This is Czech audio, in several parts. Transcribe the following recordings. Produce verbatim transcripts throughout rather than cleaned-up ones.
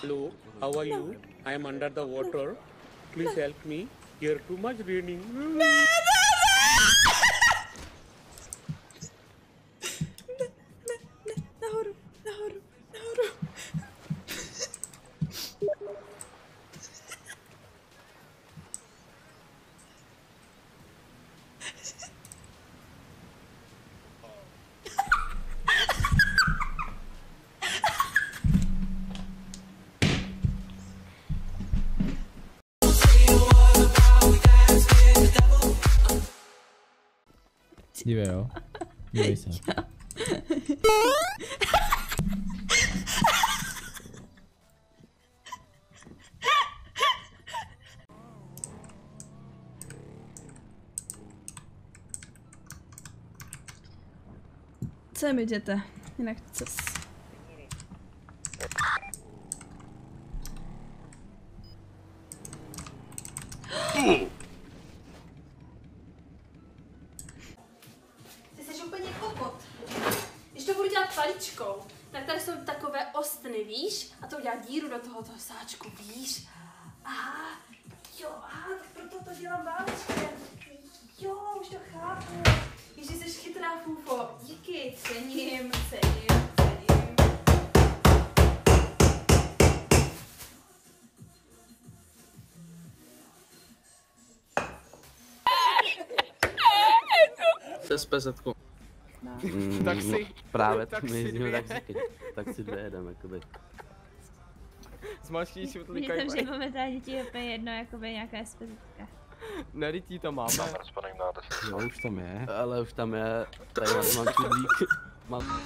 Hello, how are you? I am under the water. Please help me. Here too much raining. Nahoru, nahoru, nahoru. Dívej jo, dívej se. Co mi jděte? Jinak co? Ty jsi úplně kokot. Když to budu dělat paličkou, tak tady jsou takové ostny, víš? A to udělá díru do tohoto sáčku, víš? Aha, jo, aha, tak proto to dělám válečkem. Jo, už to chápu. Ježi, jsi chytrá, Fufo. Díky, cením, cením, cením. Přes pesetku. No. Mm, Tak si- no, právě tak tak si mi dvě. tak říkej. Tak si dvě jedem, jakoby. Zmáčkni si Mně to už je momentálně ti úplně jedno, jakoby nějaká specifika. Nerytí to máme. Jo, už tam je. Ale už tam je, tady mám, mám čudlík. Mám...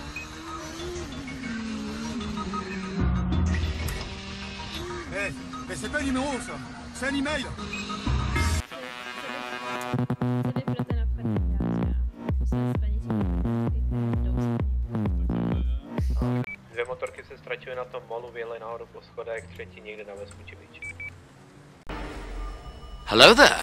Eh, mais c'est pas un numéro ça, c'est un email. Co by pro ten obchod dělat, že jo? Musím splnit Dvě motorky se ztratily na tom molu, vyjeli nahoru po schodech, třetí někde na Vespuči Beach. Hello there.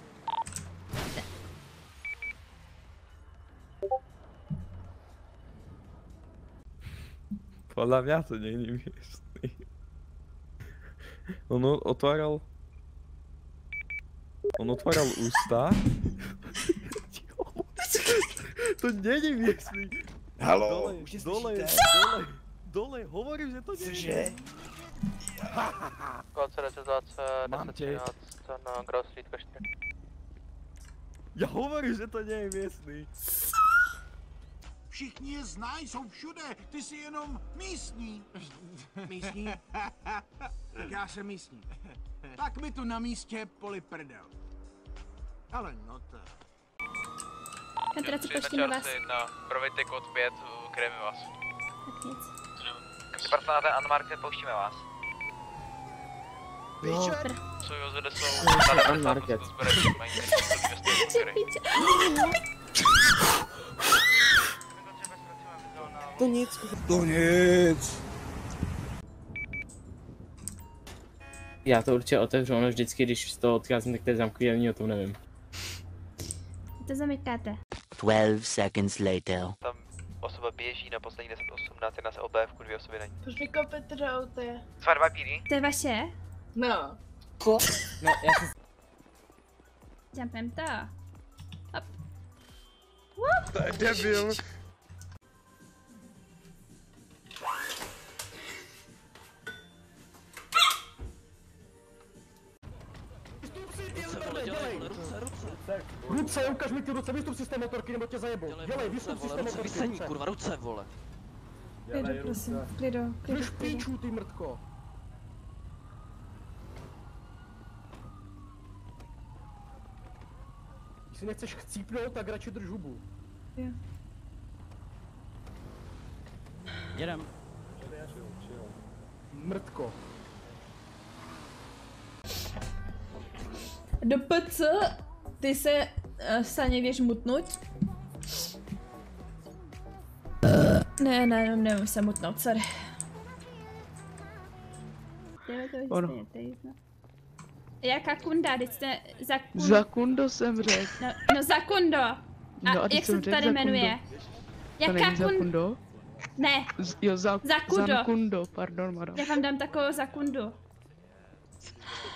Podľa mňa to není miestný. On otváral... On otváral ústa. To není miestný. Halo, Dole, už je dole, slyšíte? dole, dole, hovorím, že to není. Cože? Koncertace Mám deset tě. třináct na Grove Street čtyři. Ja hovorím, že to nie je miestný. Všichni je znají, jsou všude, ty jsi jenom místní. Místní? Tak já jsem místní. Tak mi tu na místě poli prdel. Ale no to... Kontraci, poštíme vás. Na Provitek od pět, kremi vás. Tak nic. Kapitán na ten Unmarket, pouštíme vás. Piče, Co jo, zde jsou na Unmarket. mají dvě Píče. To nic. to nic. Já to určitě otevřu, ono vždycky, když z toho odcházím, tak to je zamknutý, ani o tom nevím. To zamykáte. Twelve seconds later. Tam osoba běží na poslední deset osmnáct, jedna se O B F, dvě osoby není. Proč mi kopete do auta? Dva dva P D. To je vaše? No. No, já si... Jumpem to. Hop. To je debil. Ruce, ukaž mi ty ruce, vystup si z té motorky, nebo tě zajebou. Dělej, vystup si z té motorky, Vysení, kurva, ruce, vole. Klidu, prosím. Klidu, Jdeš klidu, klidu. píču, ty mrtko. Když si nechceš chcípnout, tak radši drž hubu. Jo. Jedem. Mrtko. Do P C ty se uh, sa nevieš mutnúť? Ne, ne, nevím se mutnout, sorry. Jdeme to Ono. vystejně, to je jedno. Jaká kunda, teď jste za kundu. Za kundo jsem řekl. No, no za kundo. A, No a teď jak se jsem to řekl tady za jmenuje? kundo. Jaká kun... kundo? Ne, Z, jo, za, Za kundo. za kundo, pardon, madam. já vám dám takovou za kundu. nic.